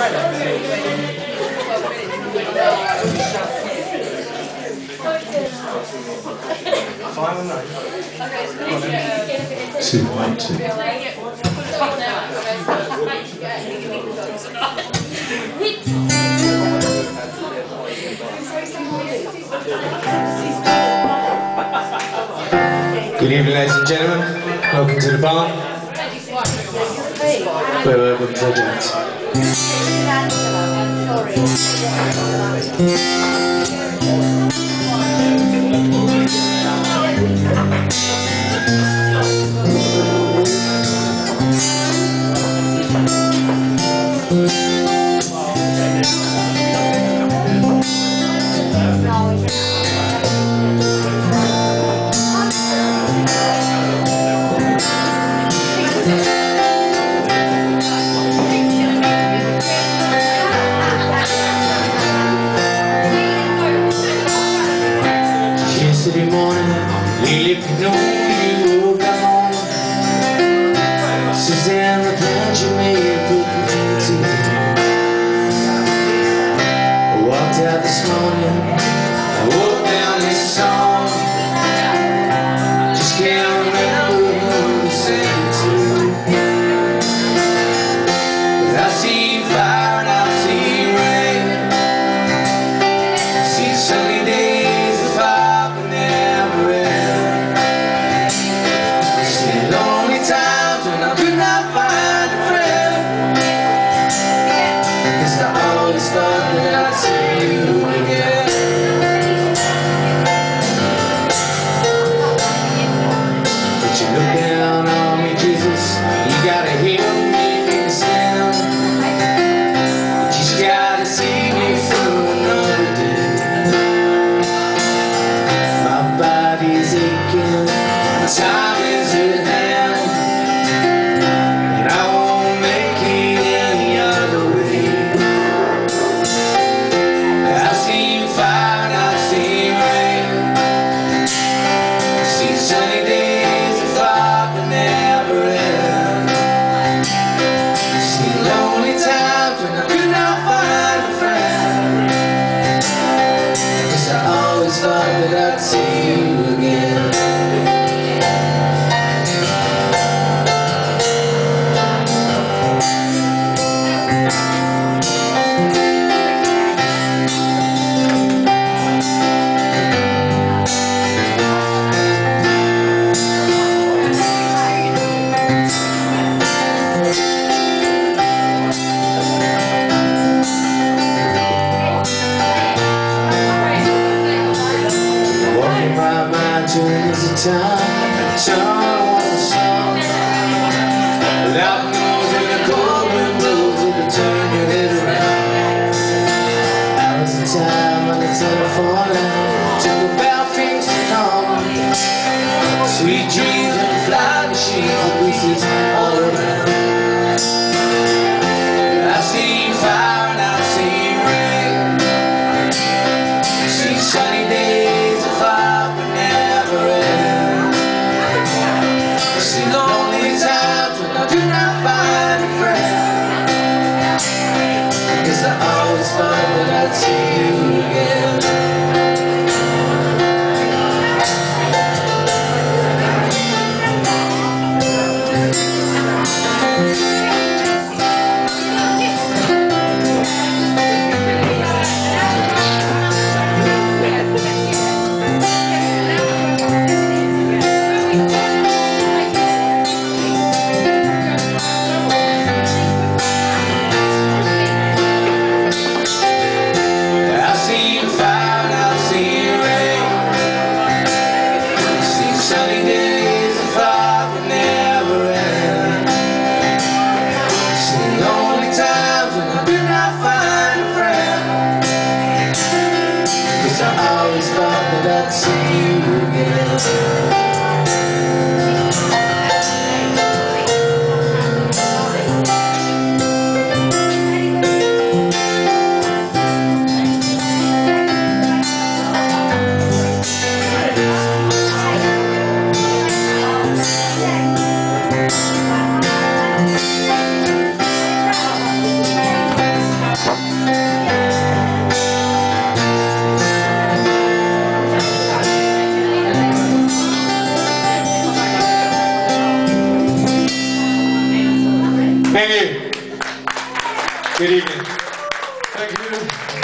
Two, 1, 2. Good evening, ladies and gentlemen. Welcome to the bar. We're Urban Project. Yesterday morning, Lily could know you were gone. Suzanne, the plans you made put me to. I walked out this morning, I wrote down this song. Just can't remember who to sing it to. But I see fire and I see rain. I see sunny days of fire can never end. I see lonely times when I could not find a friend. Because I always thought that I'd see you again. But you look down on me, Jesus, you gotta help me stand. You just gotta see me through another day. My body's aching, my time is at hand, and I won't make it any other way. I've seen fire and I've seen rain. I've seen sunny days and fire can never end. I've seen lonely times when I could not find a friend. Because I always thought that I'd see you again. Walking by my dream is a time, turn on the song. Without knows when the cold wind blows, it'll turn your head around. Hours of time on the telephone line, talk about things to come. Sweet dreams and fly machines with pieces all around. I've seen fire and I've seen rain. I've seen sunny days and fire can never end. I've seen lonely times when I could not find a friend. Because I always thought that I'd see you again. I've Thank you. Good evening. Thank you.